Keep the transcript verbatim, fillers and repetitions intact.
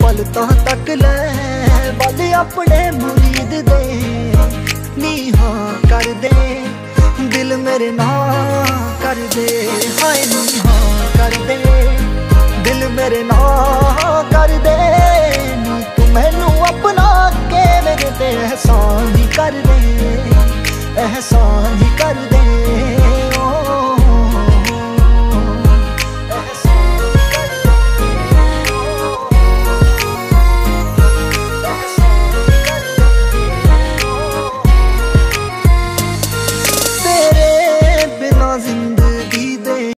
पल तो तक ले बल अपने मुरीद दे नी हाँ कर दे दिल मेरे ना कर दे हाय नी हाँ कर दे दिल मेरे ना कर दे नी तू मैनू अपना के मेरे ते एहसान ही कर दे एहसान ही कर दे।